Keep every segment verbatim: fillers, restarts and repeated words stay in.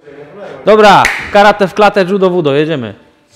Dobra, karate w klatę, judo, wudo, jedziemy.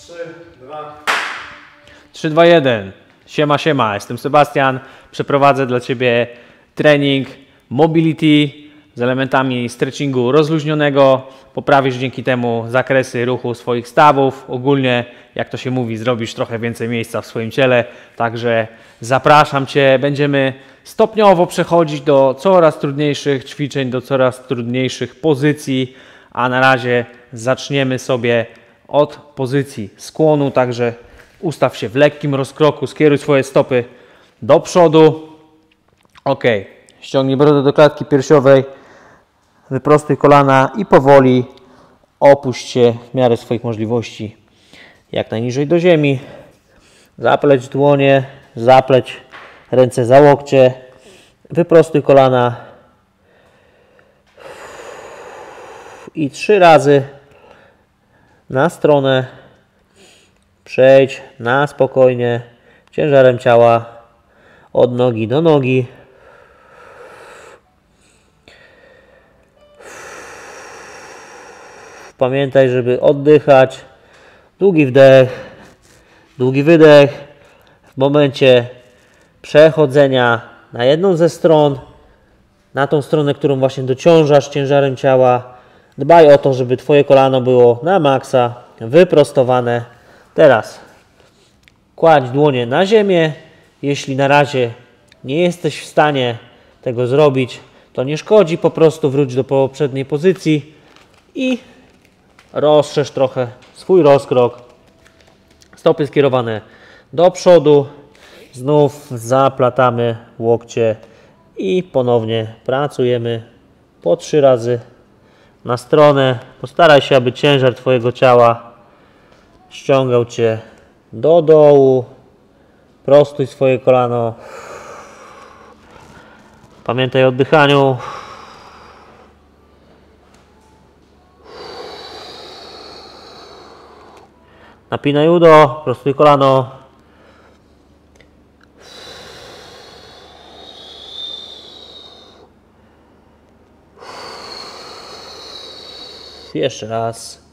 trzy, dwa, jeden. Siema, siema, jestem Sebastian. Przeprowadzę dla Ciebie trening mobility z elementami stretchingu rozluźnionego. Poprawisz dzięki temu zakresy ruchu swoich stawów. Ogólnie, jak to się mówi, zrobisz trochę więcej miejsca w swoim ciele. Także zapraszam Cię. Będziemy stopniowo przechodzić do coraz trudniejszych ćwiczeń, do coraz trudniejszych pozycji. A na razie zaczniemy sobie od pozycji skłonu. Także ustaw się w lekkim rozkroku, skieruj swoje stopy do przodu. Ok, ściągnij brodę do klatki piersiowej, wyprostuj kolana i powoli opuść się w miarę swoich możliwości jak najniżej do ziemi. Zapleć dłonie, zapleć ręce za łokcie, wyprostuj kolana i trzy razy na stronę przejdź na spokojnie ciężarem ciała od nogi do nogi. Pamiętaj, żeby oddychać. Długi wdech, długi wydech. W momencie przechodzenia na jedną ze stron, na tą stronę, którą właśnie dociążasz ciężarem ciała, dbaj o to, żeby Twoje kolano było na maksa wyprostowane. Teraz kładź dłonie na ziemię. Jeśli na razie nie jesteś w stanie tego zrobić, to nie szkodzi, po prostu wróć do poprzedniej pozycji i rozszerz trochę swój rozkrok. Stopy skierowane do przodu. Znów zaplatamy łokcie i ponownie pracujemy po trzy razy na stronę. Postaraj się, aby ciężar Twojego ciała ściągał Cię do dołu. Prostuj swoje kolano. Pamiętaj o oddychaniu. Napinaj udo, prostuj kolano. Jeszcze raz.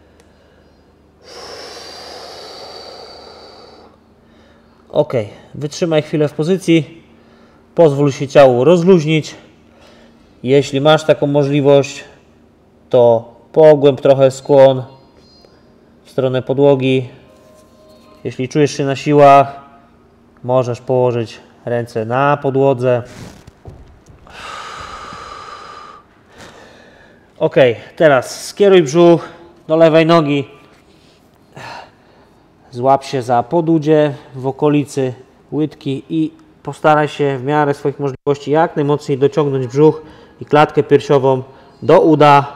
Ok, wytrzymaj chwilę w pozycji. Pozwól się ciału rozluźnić. Jeśli masz taką możliwość, to pogłęb trochę skłon w stronę podłogi. Jeśli czujesz się na siłach, możesz położyć ręce na podłodze. Ok, teraz skieruj brzuch do lewej nogi. Złap się za podudzie w okolicy łydki i postaraj się w miarę swoich możliwości jak najmocniej dociągnąć brzuch i klatkę piersiową do uda.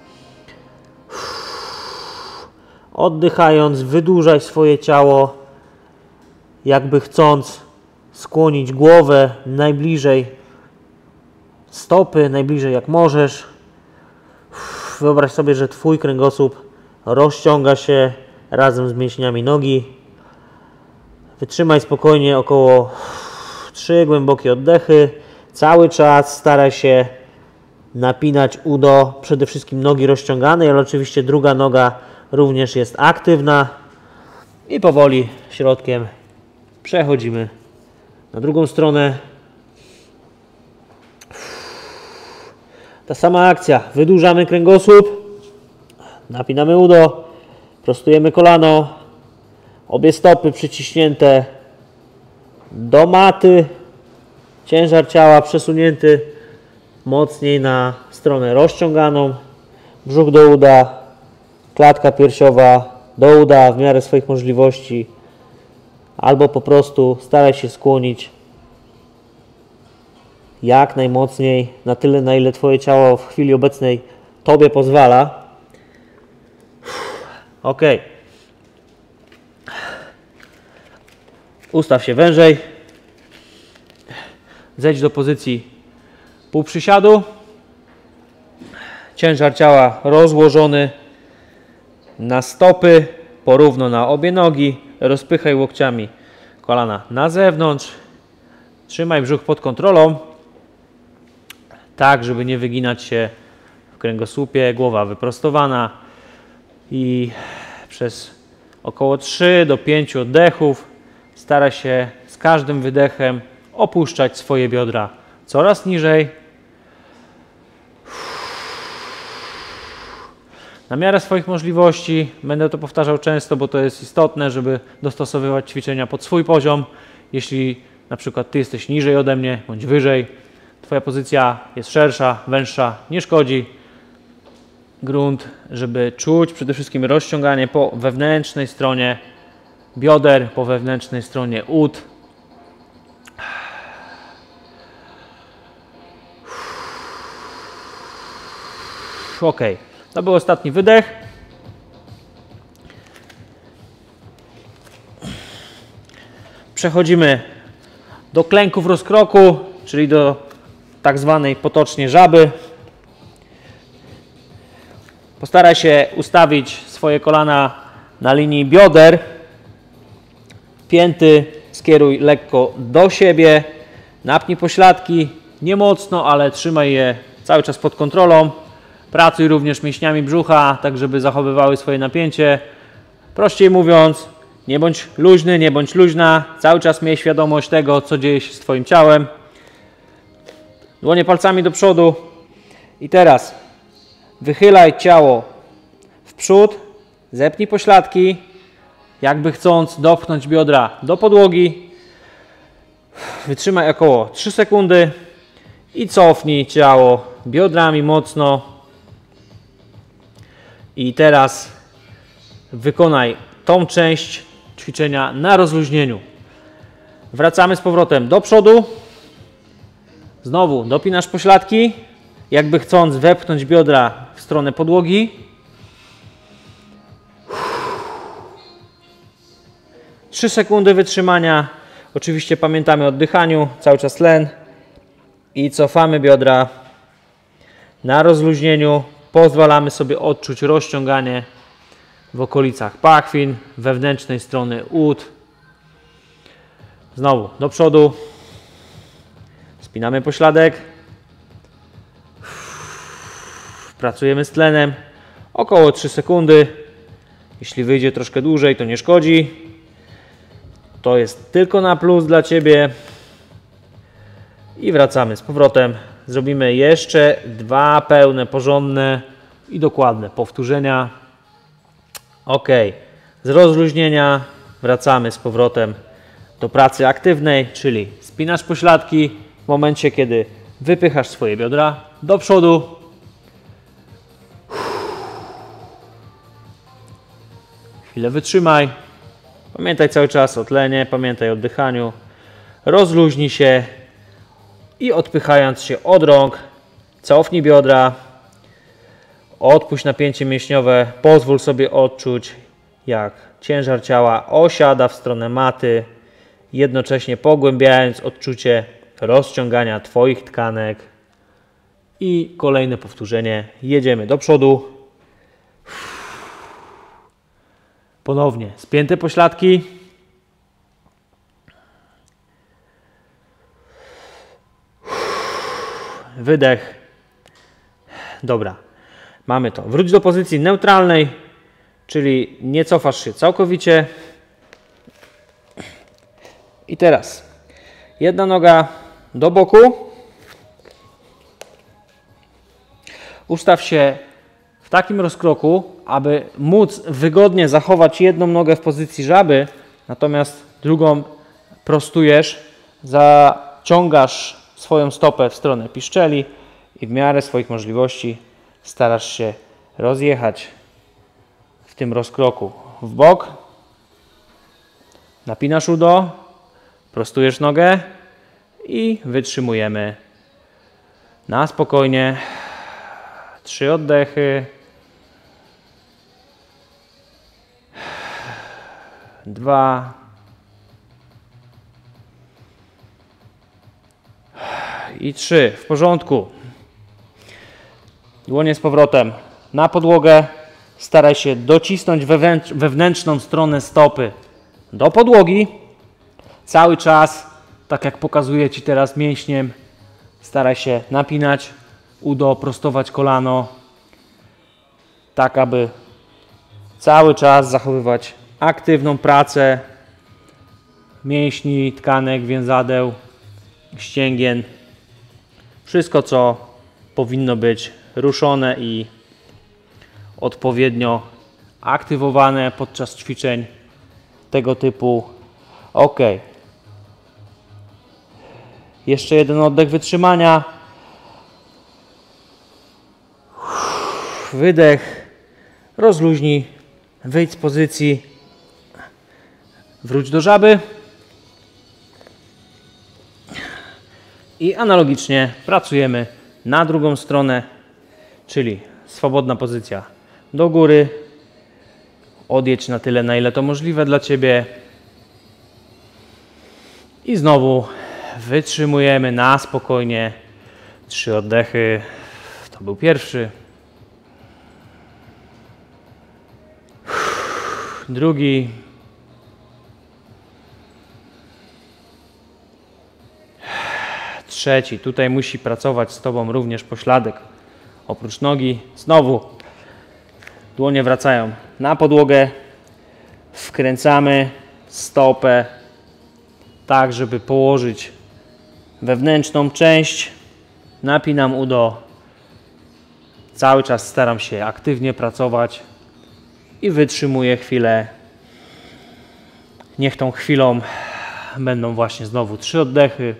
Oddychając, wydłużaj swoje ciało, jakby chcąc skłonić głowę najbliżej stopy, najbliżej jak możesz. Wyobraź sobie, że Twój kręgosłup rozciąga się razem z mięśniami nogi. Wytrzymaj spokojnie około trzy głębokie oddechy. Cały czas staraj się napinać udo, przede wszystkim nogi rozciągane, ale oczywiście druga noga również jest aktywna. I powoli środkiem przechodzimy na drugą stronę. Ta sama akcja. Wydłużamy kręgosłup, napinamy udo, prostujemy kolano, obie stopy przyciśnięte do maty, ciężar ciała przesunięty mocniej na stronę rozciąganą, brzuch do uda, klatka piersiowa do uda w miarę swoich możliwości, albo po prostu staraj się skłonić jak najmocniej, na tyle, na ile Twoje ciało w chwili obecnej Tobie pozwala. Ok. Ustaw się wężej. Zejdź do pozycji półprzysiadu. Ciężar ciała rozłożony na stopy, porówno na obie nogi. Rozpychaj łokciami kolana na zewnątrz. Trzymaj brzuch pod kontrolą, tak żeby nie wyginać się kręgosłupie, głowa wyprostowana i przez około trzy do pięciu oddechów stara się z każdym wydechem opuszczać swoje biodra coraz niżej. Na miarę swoich możliwości, będę to powtarzał często, bo to jest istotne, żeby dostosowywać ćwiczenia pod swój poziom. Jeśli na przykład Ty jesteś niżej ode mnie, bądź wyżej, Twoja pozycja jest szersza, węższa, nie szkodzi. Grunt, żeby czuć przede wszystkim rozciąganie po wewnętrznej stronie bioder, po wewnętrznej stronie ud. Ok, to był ostatni wydech. Przechodzimy do klęków rozkroku, czyli do tak zwanej potocznie żaby. Postaraj się ustawić swoje kolana na linii bioder. Pięty skieruj lekko do siebie. Napnij pośladki, nie mocno, ale trzymaj je cały czas pod kontrolą. Pracuj również mięśniami brzucha, tak żeby zachowywały swoje napięcie. Prościej mówiąc, nie bądź luźny, nie bądź luźna. Cały czas miej świadomość tego, co dzieje się z Twoim ciałem. Dłonie palcami do przodu. I teraz wychylaj ciało w przód, zepnij pośladki, jakby chcąc dopchnąć biodra do podłogi. Wytrzymaj około trzy sekundy i cofnij ciało biodrami mocno. I teraz wykonaj tą część ćwiczenia na rozluźnieniu. Wracamy z powrotem do przodu. Znowu dopinasz pośladki, jakby chcąc wepchnąć biodra w stronę podłogi. trzy sekundy wytrzymania. Oczywiście pamiętamy o oddychaniu, cały czas tlen. I cofamy biodra na rozluźnieniu. Pozwalamy sobie odczuć rozciąganie w okolicach pachwin, wewnętrznej strony ud. Znowu do przodu. Spinamy pośladek. Pracujemy z tlenem. Około trzy sekundy. Jeśli wyjdzie troszkę dłużej, to nie szkodzi. To jest tylko na plus dla Ciebie. I wracamy z powrotem. Zrobimy jeszcze dwa pełne, porządne i dokładne powtórzenia. Ok. Z rozluźnienia wracamy z powrotem do pracy aktywnej, czyli spinasz pośladki w momencie, kiedy wypychasz swoje biodra do przodu. Chwilę wytrzymaj. Pamiętaj cały czas o tlenie, pamiętaj o oddychaniu. Rozluźnij się i odpychając się od rąk, cofnij biodra. Odpuść napięcie mięśniowe. Pozwól sobie odczuć, jak ciężar ciała osiada w stronę maty, jednocześnie pogłębiając odczucie rozciągania Twoich tkanek. I kolejne powtórzenie. Jedziemy do przodu. Ponownie spięte pośladki. Wydech. Dobra. Mamy to. Wróć do pozycji neutralnej, czyli nie cofasz się całkowicie. I teraz jedna noga do boku. Ustaw się w takim rozkroku, aby móc wygodnie zachować jedną nogę w pozycji żaby, natomiast drugą prostujesz, zaciągasz swoją stopę w stronę piszczeli i w miarę swoich możliwości starasz się rozjechać w tym rozkroku w bok. Napinasz udo, prostujesz nogę i wytrzymujemy na spokojnie. Trzy oddechy. Dwa. I trzy. W porządku. Dłonie z powrotem na podłogę. Staraj się docisnąć wewnętrzną stronę stopy do podłogi. Cały czas, tak jak pokazuję Ci teraz mięśniem, staraj się napinać udo, prostować kolano. tak aby cały czas zachowywać aktywną pracę mięśni, tkanek, więzadeł, ścięgien. Wszystko, co powinno być ruszone i odpowiednio aktywowane podczas ćwiczeń tego typu. Ok. Jeszcze jeden oddech wytrzymania. Wydech. Rozluźnij. Wyjdź z pozycji. Wróć do żaby. I analogicznie pracujemy na drugą stronę, czyli swobodna pozycja do góry. Odjedź na tyle, na ile to możliwe dla Ciebie. I znowu wytrzymujemy na spokojnie. Trzy oddechy. To był pierwszy. Drugi. Trzeci. Tutaj musi pracować z Tobą również pośladek. Oprócz nogi. Znowu dłonie wracają na podłogę. Wkręcamy stopę tak, żeby położyć wewnętrzną część. Napinam udo. Cały czas staram się aktywnie pracować i wytrzymuję chwilę. Niech tą chwilą będą właśnie znowu trzy oddechy.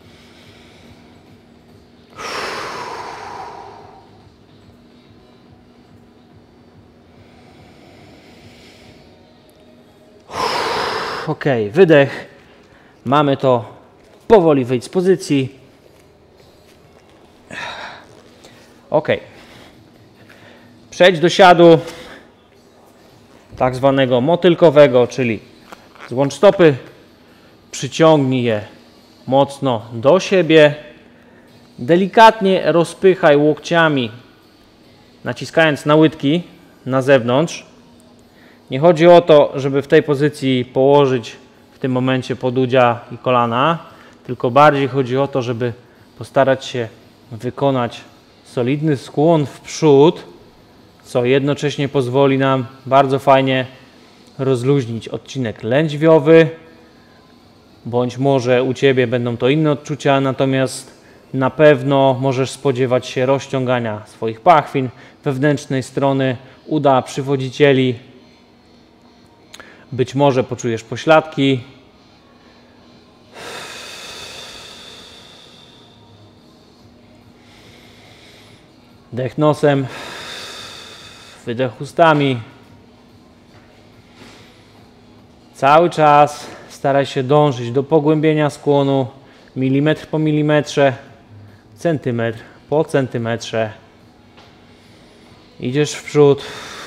Ok, wydech. Mamy to. Powoli wyjść z pozycji. Ok. Przejdź do siadu tak zwanego motylkowego, czyli złącz stopy, przyciągnij je mocno do siebie. Delikatnie rozpychaj łokciami, naciskając na łydki na zewnątrz. Nie chodzi o to, żeby w tej pozycji położyć w tym momencie podudzia i kolana, tylko bardziej chodzi o to, żeby postarać się wykonać solidny skłon w przód, co jednocześnie pozwoli nam bardzo fajnie rozluźnić odcinek lędźwiowy, bądź może u Ciebie będą to inne odczucia, natomiast na pewno możesz spodziewać się rozciągania swoich pachwin, wewnętrznej strony uda, przywodzicieli. Być może poczujesz pośladki. Wdech nosem, wydech ustami. Cały czas staraj się dążyć do pogłębienia skłonu milimetr po milimetrze, centymetr po centymetrze. Idziesz w przód.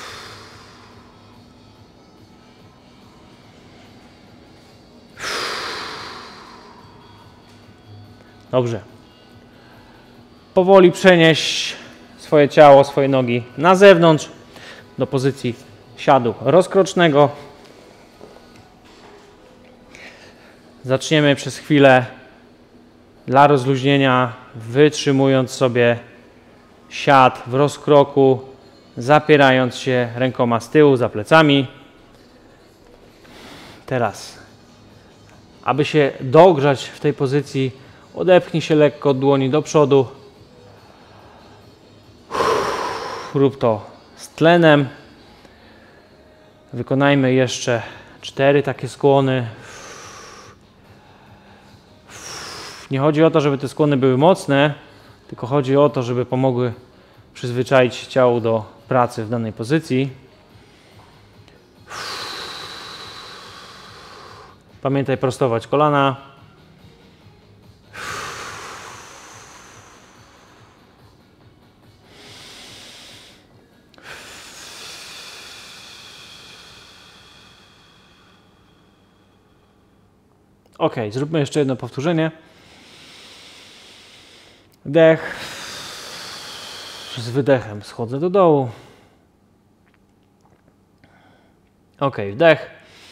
Dobrze. Powoli przenieś swoje ciało, swoje nogi na zewnątrz do pozycji siadu rozkrocznego. Zaczniemy przez chwilę dla rozluźnienia, wytrzymując sobie siad w rozkroku, zapierając się rękoma z tyłu za plecami. Teraz, aby się dogrzać w tej pozycji, odepchnij się lekko od dłoni do przodu. Rób to z tlenem. Wykonajmy jeszcze cztery takie skłony. Nie chodzi o to, żeby te skłony były mocne, tylko chodzi o to, żeby pomogły przyzwyczaić ciało do pracy w danej pozycji. Pamiętaj prostować kolana. Ok, zróbmy jeszcze jedno powtórzenie. Wdech. Z wydechem schodzę do dołu. Ok, wdech.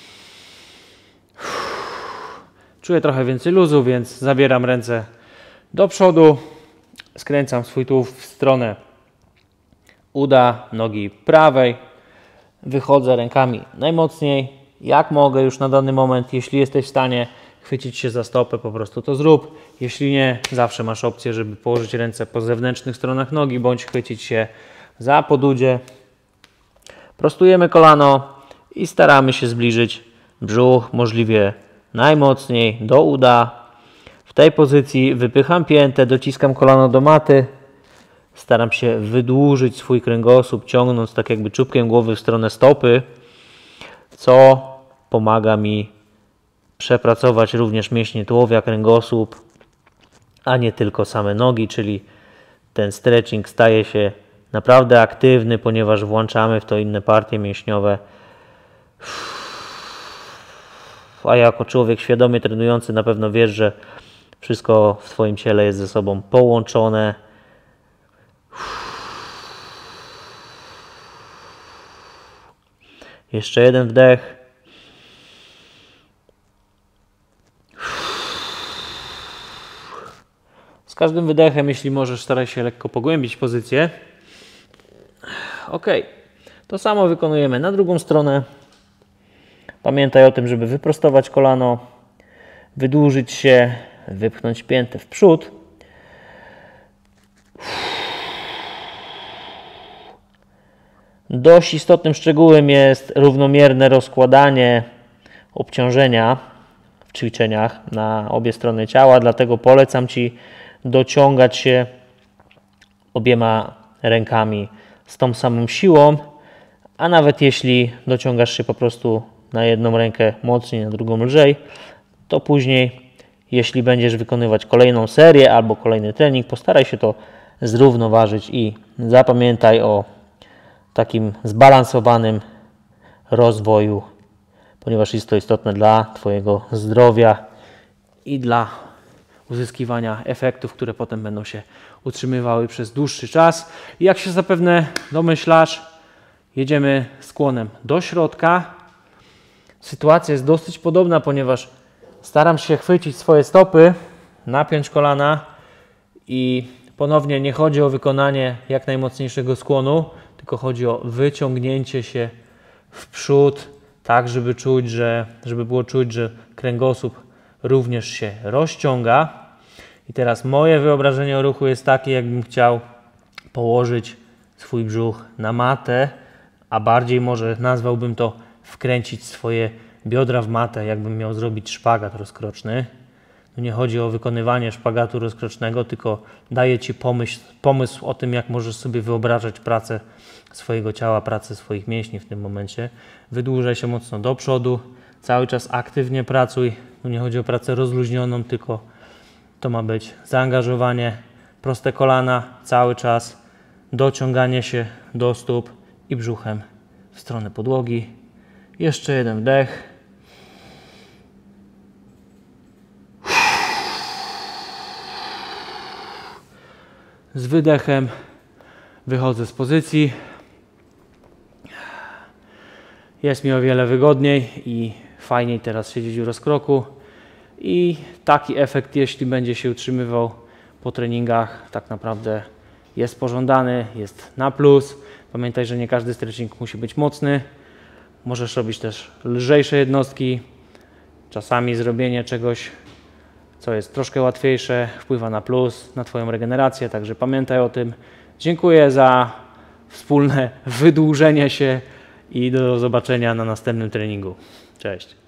Czuję trochę więcej luzu, więc zabieram ręce do przodu. Skręcam swój tułów w stronę uda nogi prawej. Wychodzę rękami najmocniej, jak mogę już na dany moment. Jeśli jesteś w stanie chwycić się za stopę, po prostu to zrób. Jeśli nie, zawsze masz opcję, żeby położyć ręce po zewnętrznych stronach nogi, bądź chwycić się za podudzie. Prostujemy kolano i staramy się zbliżyć brzuch możliwie najmocniej do uda. W tej pozycji wypycham piętę, dociskam kolano do maty. Staram się wydłużyć swój kręgosłup, ciągnąc tak jakby czubkiem głowy w stronę stopy, co pomaga mi przepracować również mięśnie tułowia, kręgosłup, a nie tylko same nogi, czyli ten stretching staje się naprawdę aktywny, ponieważ włączamy w to inne partie mięśniowe. A jako człowiek świadomie trenujący na pewno wiesz, że wszystko w Twoim ciele jest ze sobą połączone. Jeszcze jeden wdech. Z każdym wydechem, jeśli możesz, staraj się lekko pogłębić pozycję. Ok. To samo wykonujemy na drugą stronę. Pamiętaj o tym, żeby wyprostować kolano, wydłużyć się, wypchnąć piętę w przód. Dość istotnym szczegółem jest równomierne rozkładanie obciążenia w ćwiczeniach na obie strony ciała, dlatego polecam Ci dociągać się obiema rękami z tą samą siłą, a nawet jeśli dociągasz się po prostu na jedną rękę mocniej, na drugą lżej, to później, jeśli będziesz wykonywać kolejną serię albo kolejny trening, postaraj się to zrównoważyć i zapamiętaj o takim zbalansowanym rozwoju, ponieważ jest to istotne dla Twojego zdrowia i dla uzyskiwania efektów, które potem będą się utrzymywały przez dłuższy czas. I jak się zapewne domyślasz, jedziemy skłonem do środka. Sytuacja jest dosyć podobna, ponieważ staram się chwycić swoje stopy, napiąć kolana i ponownie nie chodzi o wykonanie jak najmocniejszego skłonu, tylko chodzi o wyciągnięcie się w przód, tak żeby czuć, że, żeby było czuć, że kręgosłup również się rozciąga. I teraz moje wyobrażenie o ruchu jest takie, jakbym chciał położyć swój brzuch na matę, a bardziej może nazwałbym to wkręcić swoje biodra w matę, jakbym miał zrobić szpagat rozkroczny. Tu nie chodzi o wykonywanie szpagatu rozkrocznego, tylko daję Ci pomysł, pomysł o tym, jak możesz sobie wyobrażać pracę swojego ciała, pracę swoich mięśni w tym momencie. Wydłużaj się mocno do przodu, cały czas aktywnie pracuj. Tu nie chodzi o pracę rozluźnioną, tylko to ma być zaangażowanie, proste kolana, cały czas dociąganie się do stóp i brzuchem w stronę podłogi. Jeszcze jeden wdech. Z wydechem wychodzę z pozycji. Jest mi o wiele wygodniej i fajniej teraz siedzieć w rozkroku. I taki efekt, jeśli będzie się utrzymywał po treningach, tak naprawdę jest pożądany, jest na plus. Pamiętaj, że nie każdy stretching musi być mocny. Możesz robić też lżejsze jednostki. Czasami zrobienie czegoś, co jest troszkę łatwiejsze, wpływa na plus, na Twoją regenerację, także pamiętaj o tym. Dziękuję za wspólne wydłużenie się i do zobaczenia na następnym treningu. Cześć.